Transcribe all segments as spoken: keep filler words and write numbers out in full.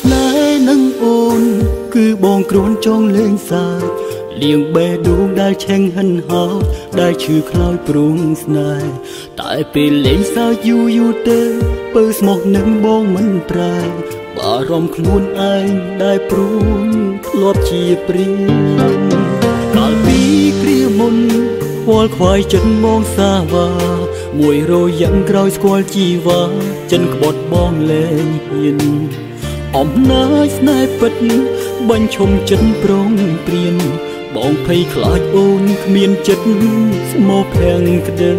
ស្នេហ៍នឹងអូនគឺបងគ្រួនចងលេងសាច់លៀងបេះដូងដែលឆេងហិនហោចដែលឈឺខ្លោចព្រួងស្នេហ៍តែពេលលេងសើចយូរយូរទៅពើស្មោះនឹងបងមិនប្រែបារម្ភខ្លួនឯងដែលព្រួងធ្លាប់ជាព្រៀងកាលពីគ្រាមុនខ្វល់ខ្វាយចិត្តមកសាវ៉ាមួយរយ៉ាងក្រោយស្គាល់ជីវ៉ាចិនក្បត់បងលែងហ៊ានអំណាចស្នេហ៍ពិតបាញ់ឈុំចិត្តប្រងព្រៀនបងភ័យខ្លាចអូនគ្មានចិត្តស្មោះភាំងក្ដី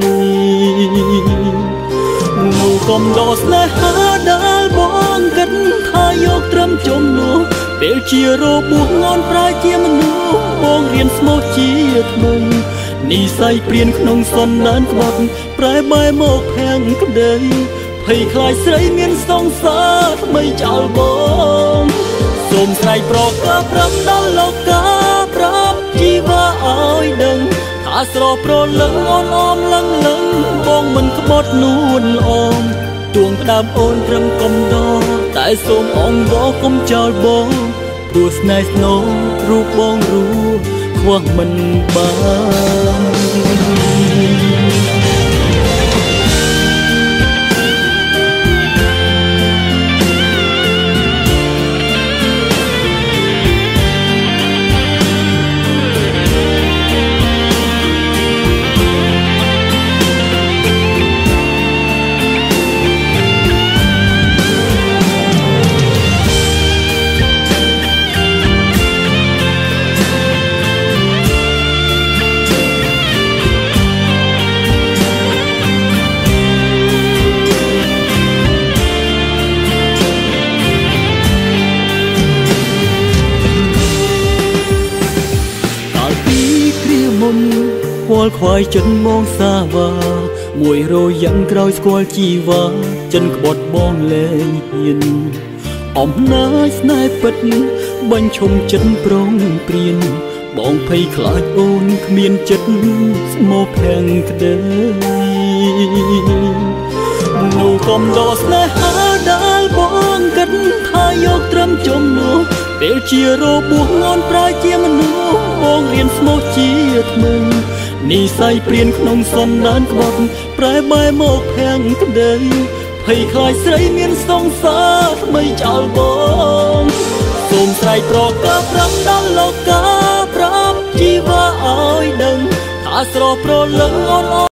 នៅកំដរស្នេហាដែលបងគិតថាយកត្រឹមចំនួនពេលជារបួសងន់ប្រាជាមនុស្សបងរៀនស្មោះជាថ្មីនិស័យព្រៀនក្នុងសន្តានក្បត់ប្រែបែរមកភាំងក្ដីភ័យខ្លាចស្រីមានសង្សារថ្មីចោលបងសូមស្រែកប្រកាសប្រាប់ដល់លោកកាប្រាប់ជីវ៉ាឲ្យដឹងថាស្រស់ប្រលឹងអូនអមលឹងលឹងបងមិនក្បត់នួនអមទួងក្តាប់អូនត្រឹមកំដរតែសូមអងវល់កុំចោលបងព្រោះស្នេហ៍ស្នូរូបបងរួខ្វះមិនបានខ្វល់ខ្វាយចិត្តមកសាវ៉ាមួយរយ៉ាងក្រោយស្គាល់ជីវ៉ាចិនក្បត់បងលែងហ៊ានអំណាចស្នេហ៍ពិតបាញ់ឈុំចិត្តប្រងព្រៀនបងភ័យខ្លាចអូនគ្មានចិត្តស្មោះភាំងក្ដីនៅកំដរស្នេហាដែលបងគិតថាយកត្រឹមចំនួនពេលជារបួសងន់ប្រាជាមនុស្សបងរៀនស្មោះជាថ្មីនិស័យព្រៀនក្នុងសន្តានក្បត់ប្រែបែរមកភាំងក្ដីភ័យខ្លាចស្រីមានសង្សារថ្មីចោលបងសូមស្រែកប្រកាសប្រាប់ដល់លោកកាប្រាប់ជីវ៉ាឲ្យដឹងថាស្រស់ប្រលឹងអូន